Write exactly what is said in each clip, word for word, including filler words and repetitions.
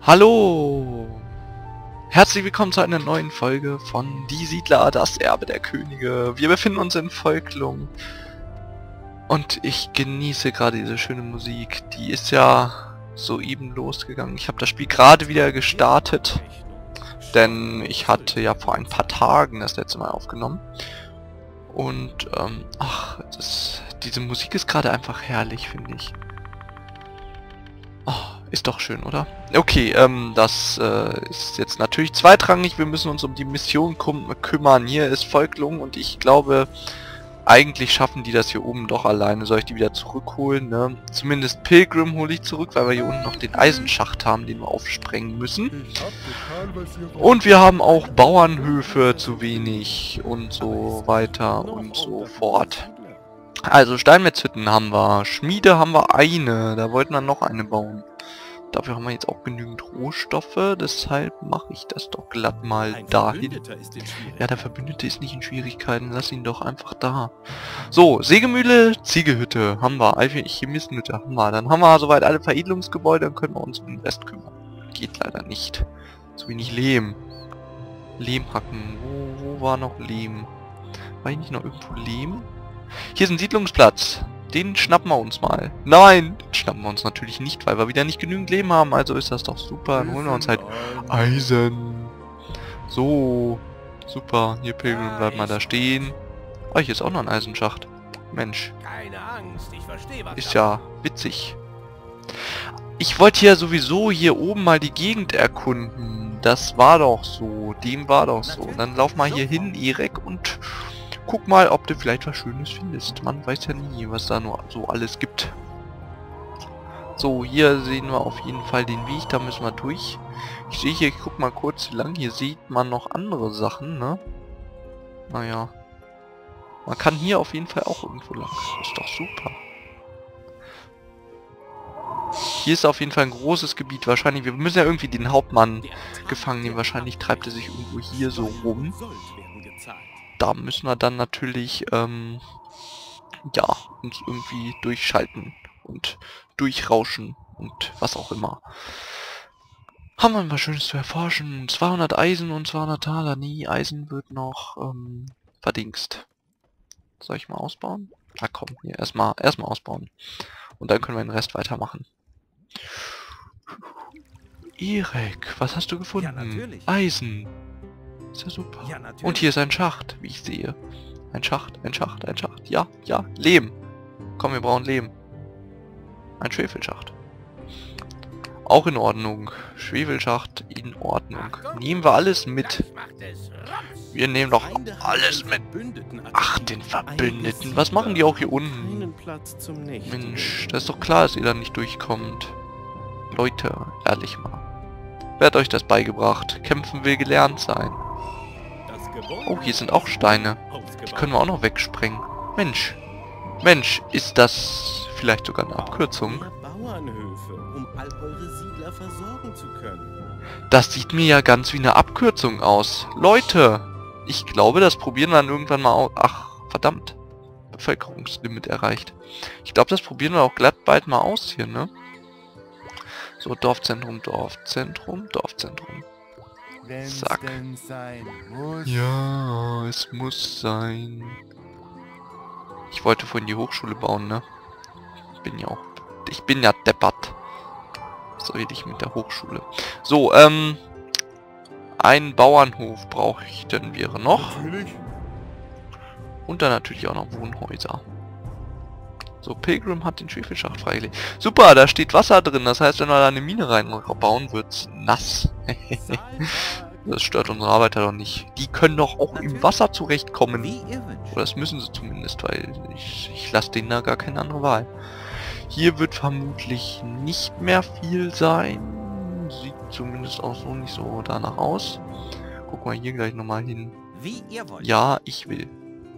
Hallo! Herzlich willkommen zu einer neuen Folge von Die Siedler, das Erbe der Könige. Wir befinden uns in Volklung und ich genieße gerade diese schöne Musik. Die ist ja soeben losgegangen. Ich habe das Spiel gerade wieder gestartet, denn ich hatte ja vor ein paar Tagen das letzte Mal aufgenommen. Und, ähm, ach, das, diese Musik ist gerade einfach herrlich, finde ich. Oh, ist doch schön, oder? Okay, ähm, das äh, ist jetzt natürlich zweitrangig. Wir müssen uns um die Mission kümmern. Hier ist Volklung und ich glaube, eigentlich schaffen die das hier oben doch alleine. Soll ich die wieder zurückholen, ne? Zumindest Pilgrim hole ich zurück, weil wir hier unten noch den Eisenschacht haben, den wir aufsprengen müssen. Und wir haben auch Bauernhöfe zu wenig und so weiter und so fort. Also Steinmetzhütten haben wir, Schmiede haben wir eine, da wollten wir noch eine bauen. Dafür haben wir jetzt auch genügend Rohstoffe, deshalb mache ich das doch glatt mal dahin. Ja, der Verbündete ist nicht in Schwierigkeiten, lass ihn doch einfach da. So, Sägemühle, Ziegehütte haben wir, Alchemistenhütte haben wir. Dann haben wir soweit alle Veredelungsgebäude, dann können wir uns um den Rest kümmern. Geht leider nicht. Zu wenig Lehm. Lehm hacken, wo, wo war noch Lehm? War hier nicht noch irgendwo Lehm? Hier ist ein Siedlungsplatz. Den schnappen wir uns mal. Nein, den schnappen wir uns natürlich nicht, weil wir wieder nicht genügend Leben haben. Also ist das doch super. Dann holen wir uns halt Eisen. So. Super. Hier, Pilgrim, bleibt mal da stehen. Oh, hier ist auch noch ein Eisenschacht. Mensch. Ist ja witzig. Ich wollte hier sowieso hier oben mal die Gegend erkunden. Das war doch so. Dem war doch so. Dann lauf mal hier hin, Erek, und guck mal, ob du vielleicht was Schönes findest. Man weiß ja nie, was da nur so alles gibt. So, hier sehen wir auf jeden Fall den Weg. Da müssen wir durch. Ich sehe hier, ich guck mal kurz lang. Hier sieht man noch andere Sachen, ne? Naja. Man kann hier auf jeden Fall auch irgendwo lang. Das ist doch super. Hier ist auf jeden Fall ein großes Gebiet. Wahrscheinlich, wir müssen ja irgendwie den Hauptmann gefangen nehmen. Wahrscheinlich treibt er sich irgendwo hier so rum. Da müssen wir dann natürlich, ähm, ja, uns irgendwie durchschalten und durchrauschen und was auch immer. Haben wir was Schönes zu erforschen. zweihundert Eisen und zweihundert Taler. Nee, Eisen wird noch, ähm, verdingst. Soll ich mal ausbauen? Na komm, hier, erstmal, erstmal ausbauen. Und dann können wir den Rest weitermachen. Erek, was hast du gefunden? Ja, natürlich. Eisen. Ist ja super. Ja, und hier ist ein Schacht, wie ich sehe. Ein Schacht, ein Schacht, ein Schacht. Ja, ja, Lehm. Komm, wir brauchen Lehm. Ein Schwefelschacht. Auch in Ordnung. Schwefelschacht in Ordnung. Nehmen wir alles mit. Wir nehmen doch alles mit. Ach, den Verbündeten. Was machen die auch hier unten? Mensch, das ist doch klar, dass ihr da nicht durchkommt. Leute, ehrlich mal. Wer hat euch das beigebracht? Kämpfen will gelernt sein. Oh, hier sind auch Steine. Die können wir auch noch wegsprengen. Mensch. Mensch, ist das vielleicht sogar eine Abkürzung? Das sieht mir ja ganz wie eine Abkürzung aus. Leute, ich glaube, das probieren wir dann irgendwann mal aus. Ach, verdammt. Bevölkerungslimit erreicht. Ich glaube, das probieren wir auch glatt bald mal aus hier, ne? So, Dorfzentrum, Dorfzentrum, Dorfzentrum. Zack. Ja, es muss sein. Ich wollte vorhin die Hochschule bauen, ne? Bin ja auch... Ich bin ja deppert. Was rede ich mit der Hochschule? So, ähm... einen Bauernhof brauche ich denn wäre noch. Und dann natürlich auch noch Wohnhäuser. So, Pilgrim hat den Schwefelschacht freigelegt. Super, da steht Wasser drin. Das heißt, wenn wir da eine Mine reinbauen, wird's nass. Das stört unsere Arbeiter doch nicht. Die können doch auch im Wasser zurechtkommen. Oder das müssen sie zumindest, weil ich, ich lasse denen da gar keine andere Wahl. Hier wird vermutlich nicht mehr viel sein. Sieht zumindest auch so nicht so danach aus. Guck mal hier gleich nochmal hin. Ja, ich will.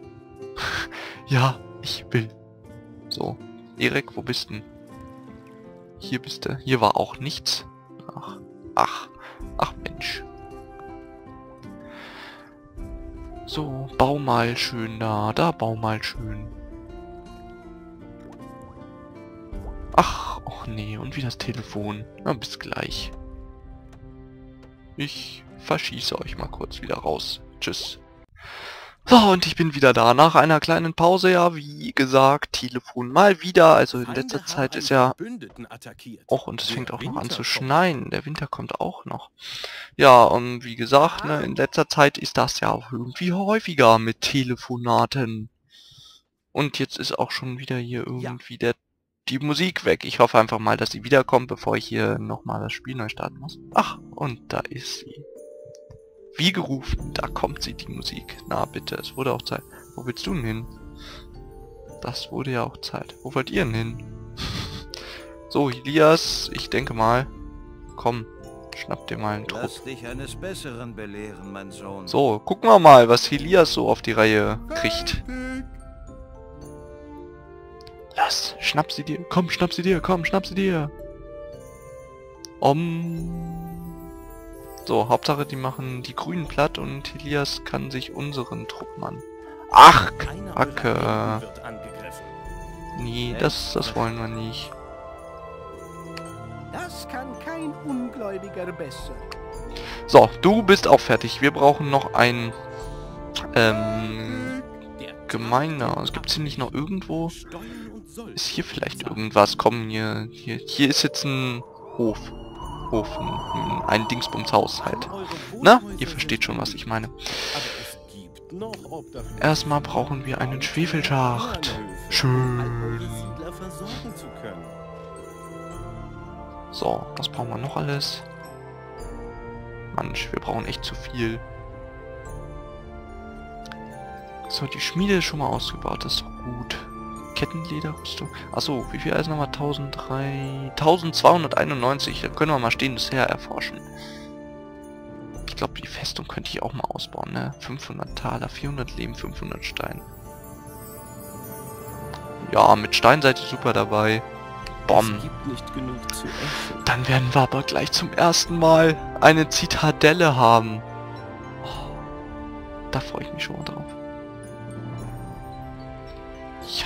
Ja, ich will. So, Erek, wo bist denn? Hier bist du. Hier war auch nichts. Ach, ach, ach Mensch. So, bau mal schön da, da bau mal schön. Ach, och nee, und wie das Telefon. Na, bis gleich. Ich verschieße euch mal kurz wieder raus. Tschüss. So, und ich bin wieder da. Nach einer kleinen Pause, ja, wie gesagt, Telefon mal wieder. Also in letzter Zeit ist ja... Och, und es fängt auch noch an zu schneien. Der Winter kommt auch noch. Ja, und wie gesagt, ne, in letzter Zeit ist das ja auch irgendwie häufiger mit Telefonaten. Und jetzt ist auch schon wieder hier irgendwie der, die Musik weg. Ich hoffe einfach mal, dass sie wiederkommt, bevor ich hier nochmal das Spiel neu starten muss. Ach, und da ist sie. Wie gerufen, da kommt sie, die Musik. Na bitte, es wurde auch Zeit. Wo willst du denn hin? Das wurde ja auch Zeit. Wo wollt ihr denn hin? So, Helias, ich denke mal. Komm, schnapp dir mal einen Trupp. Lass dich eines Besseren belehren, mein Sohn. So, gucken wir mal, was Helias so auf die Reihe kriegt. Lass, schnapp sie dir. Komm, schnapp sie dir. Komm, schnapp sie dir. Um... So, Hauptsache die machen die Grünen platt und Helias kann sich unseren Truppen an. Ach, Kacke. Nee, das, das wollen wir nicht. Das kann kein Ungläubiger besser. So, du bist auch fertig. Wir brauchen noch ein ähm, Gemeiner. Es gibt hier nicht noch irgendwo. Ist hier vielleicht irgendwas? Komm, hier, hier, hier ist jetzt ein Hof. Hof, ein, ein Dingsbumshaus halt. Na, ihr versteht schon, was ich meine. Erstmal brauchen wir einen Schwefelschacht. Schön. So, was brauchen wir noch alles? Manch, wir brauchen echt zu viel. So, die Schmiede ist schon mal ausgebaut, das ist doch gut. Kettenlederrüstung. Achso, wie viel Eisen haben wir? eintausenddreihundert, eintausendzweihunderteinundneunzig. Da können wir mal stehendes Heer erforschen. Ich glaube, die Festung könnte ich auch mal ausbauen, ne? fünfhundert Taler, vierhundert Leben, fünfhundert Stein. Ja, mit Stein seid ihr super dabei. Bom. Dann werden wir aber gleich zum ersten Mal eine Zitadelle haben. Oh, da freue ich mich schon mal drauf. Ja.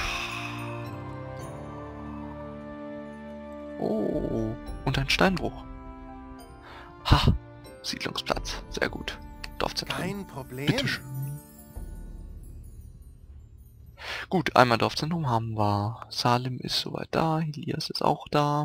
Oh, und ein Steinbruch. Ha, Siedlungsplatz. Sehr gut. Dorfzentrum. Kein Problem. Bitteschön. Gut, einmal Dorfzentrum haben wir. Salim ist soweit da. Helias ist auch da.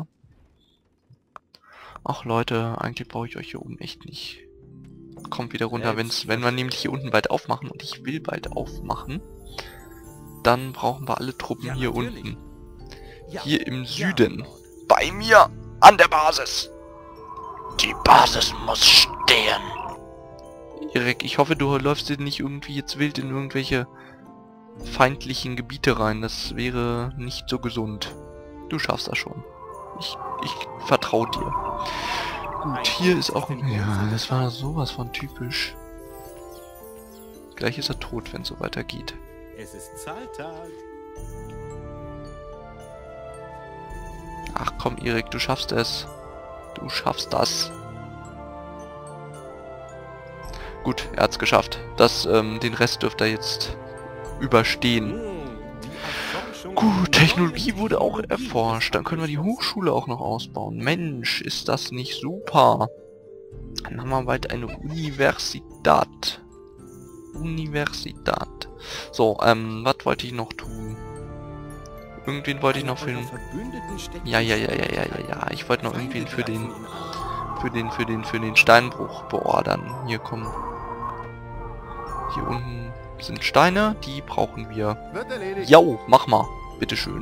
Ach Leute, eigentlich brauche ich euch hier oben echt nicht. Kommt wieder runter, wenn's, wenn wir nämlich hier unten bald aufmachen. Und ich will bald aufmachen. Dann brauchen wir alle Truppen ja, hier natürlich. Unten. Ja. Hier im Süden. Ja. Bei mir an der Basis. Die Basis muss stehen. Erik, ich hoffe, du läufst nicht irgendwie jetzt wild in irgendwelche feindlichen Gebiete rein. Das wäre nicht so gesund. Du schaffst das schon. Ich, ich vertraue dir. Gut, hier ist auch... Ja, das war sowas von typisch. Gleich ist er tot, wenn es so weitergeht. Es ist Zahltag. Ach komm, Erik, du schaffst es. Du schaffst das. Gut, er hat's geschafft. Das, ähm, den Rest dürft ihr jetzt überstehen. Gut, Technologie wurde auch erforscht. Dann können wir die Hochschule auch noch ausbauen. Mensch, ist das nicht super. Dann haben wir bald eine Universität. Universität. So, ähm, was wollte ich noch tun? Irgendwen wollte ich noch für den... Ja, ja, ja, ja, ja, ja, ja. Ich wollte noch irgendwen für den... Für den, für den, für den Steinbruch beordern. Hier kommen... Hier unten sind Steine, die brauchen wir. Jau, mach mal. Bitteschön.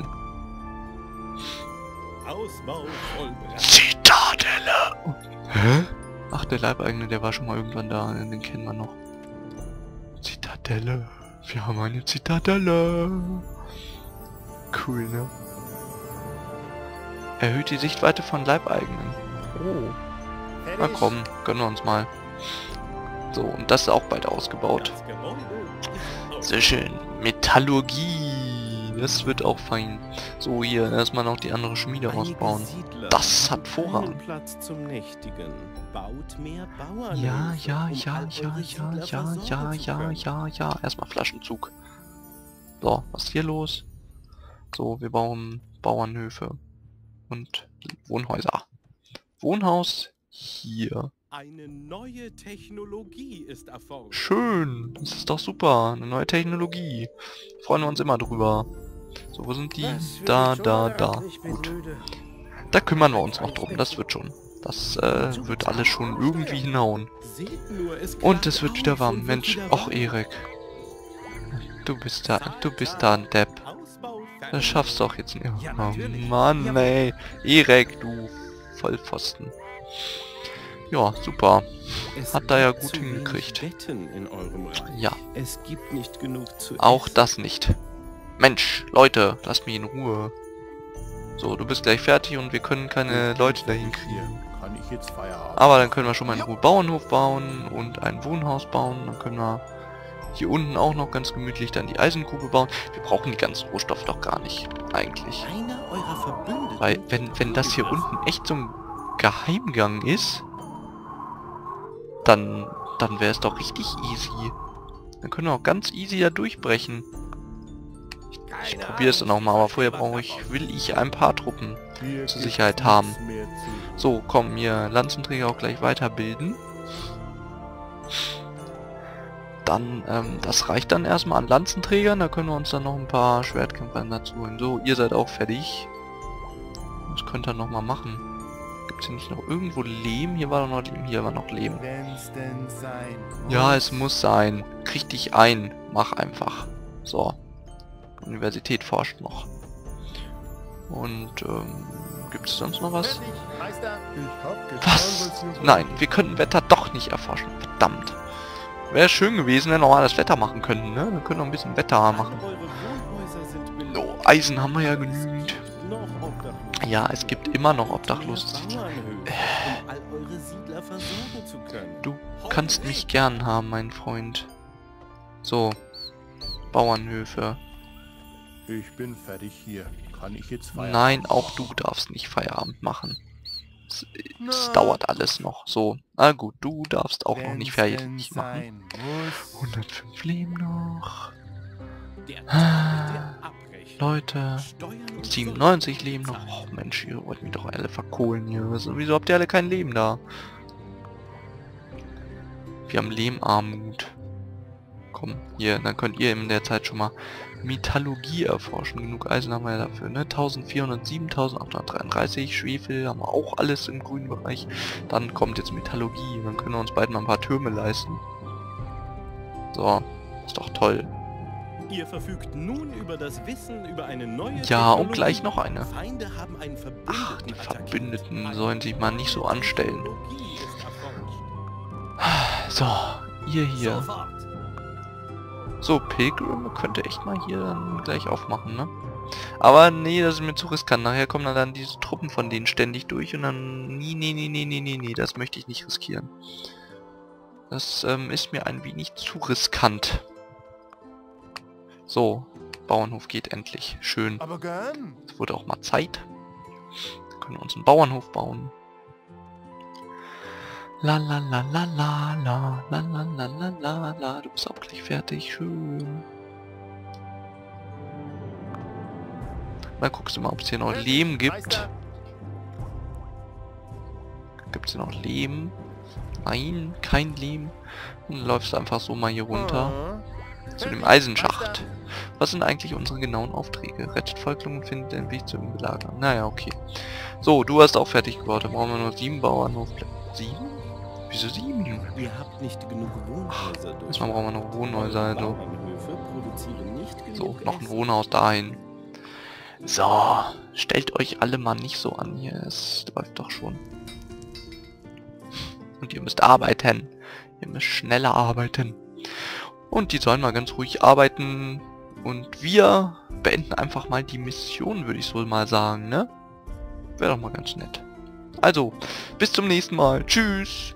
Zitadelle! Hä? Ach, der Leibeigene, der war schon mal irgendwann da. Den kennen wir noch. Zitadelle. Wir haben eine Zitadelle. Cool, ne? Erhöht die Sichtweite von Leibeigenen. Oh. Na komm, gönnen wir uns mal. So, und das ist auch bald ausgebaut. Sehr schön. Metallurgie. Das wird auch fein. So, hier erstmal noch die andere Schmiede ausbauen. Das hat Vorrang. Ja, ja, ja, ja, ja, ja, ja, ja, ja, ja. Erstmal Flaschenzug. So, was ist hier los? So, wir bauen Bauernhöfe und Wohnhäuser. Wohnhaus hier. Eine neue Technologie ist erforscht. Schön. Das ist doch super. Eine neue Technologie. Freuen wir uns immer drüber. So, wo sind die? Da, da, da. Gut. Da kümmern wir uns noch drum. Das wird schon. Das äh, wird alles schon irgendwie hinhauen. Und es wird wieder warm. Mensch, och Erik. Du bist da, du bist da ein Depp. Das schaffst du auch jetzt nicht. Oh Mann, ey. Erik, du Vollpfosten. Ja, super. Hat da ja gut hingekriegt. Ja. Es gibt nicht genug zu Auch das nicht. Mensch, Leute, lasst mich in Ruhe. So, du bist gleich fertig und wir können keine Leute dahin kriegen. Kann ich jetzt Feierabend? Aber dann können wir schon mal in Ruhe Bauernhof bauen und ein Wohnhaus bauen. Dann können wir hier unten auch noch ganz gemütlich dann die Eisengrube bauen. Wir brauchen die ganzen Rohstoffe doch gar nicht, eigentlich. Einer eurer Verbündeten. Weil, wenn, wenn das hier unten echt so ein Geheimgang ist, dann, dann wäre es doch richtig easy. Dann können wir auch ganz easy da durchbrechen. Ich probiere es dann auch mal, aber vorher brauche ich, will ich ein paar Truppen zur Sicherheit haben. So, komm, hier Lanzenträger auch gleich weiterbilden. Dann, ähm, das reicht dann erstmal an Lanzenträgern, da können wir uns dann noch ein paar Schwertkämpfer dazu holen. So, ihr seid auch fertig. Das könnt ihr noch mal machen. Gibt es hier nicht noch irgendwo Lehm? Hier war doch noch Lehm, hier war noch Lehm. Ja, es muss sein. Krieg dich ein. Mach einfach. So. Universität forscht noch. Und, ähm, gibt es sonst noch was? Was? Nein, wir können Wetter doch nicht erforschen. Verdammt. Wäre schön gewesen, wenn wir mal das Wetter machen könnten, ne? Wir können noch ein bisschen Wetter machen. Oh, Eisen haben wir ja genügend. Ja, es gibt immer noch Obdachlose. Du kannst mich gern haben, mein Freund. So. Bauernhöfe. Ich bin fertig hier. Kann ich jetzt Feierabend? Nein, auch du darfst nicht Feierabend machen. Es, es dauert alles noch. So. Na gut, du darfst auch noch nicht Feierabend machen. hundertfünf Leben noch. Ah, Leute. siebenundneunzig Leben noch. Oh Mensch, ihr wollt mich doch alle verkohlen hier. Wieso habt ihr alle kein Leben da? Wir haben Lehmarmut. Komm, hier, dann könnt ihr in der Zeit schon mal Metallurgie erforschen. Genug Eisen haben wir ja dafür, ne? eintausendvierhundertsieben, eintausendachthundertdreiunddreißig, Schwefel haben wir auch alles im grünen Bereich. Dann kommt jetzt Metallurgie. Dann können wir uns bald mal ein paar Türme leisten. So, ist doch toll. Ihr verfügt nun über das Wissen über eine neue Ja, und gleich noch eine. Feinde haben einen Verbündeten Ach, die attackiert. Verbündeten sollen sich mal nicht so anstellen. Technologie ist erforscht. So, ihr hier. Sofort. So, Pilgrim könnte echt mal hier dann gleich aufmachen, ne? Aber nee, das ist mir zu riskant. Nachher kommen dann diese Truppen von denen ständig durch und dann... Nee, nee, nee, nee, nee, nee, nee, das möchte ich nicht riskieren. Das ähm, ist mir ein wenig zu riskant. So, Bauernhof geht endlich. Schön. Aber gern. Es wurde auch mal Zeit. Dann können wir uns einen Bauernhof bauen. La la la la la la la la la la la la. Du bist auch gleich fertig. Schön. Dann guckst du mal, ob es hier noch Lehm gibt. Gibt es hier noch Lehm? Nein, kein Lehm. Dann läufst du einfach so mal hier runter. Zu dem Eisenschacht. Was sind eigentlich unsere genauen Aufträge? Rettet Volkslungen und findet den Weg zu ihm belagern. Naja, okay. So, du hast auch fertig gebaut. Da brauchen wir nur sieben Bauernhof. Sieben? Wieso sieben? Ihr habt nicht genug Wohnhäuser durch. Erstmal brauchen wir noch Wohnhäuser, also. Bauernhöfe produzieren nicht genug So, noch ein Essen. Wohnhaus dahin. So, stellt euch alle mal nicht so an hier. Es läuft doch schon. Und ihr müsst arbeiten. Ihr müsst schneller arbeiten. Und die sollen mal ganz ruhig arbeiten. Und wir beenden einfach mal die Mission, würde ich so mal sagen, ne? Wäre doch mal ganz nett. Also, bis zum nächsten Mal. Tschüss.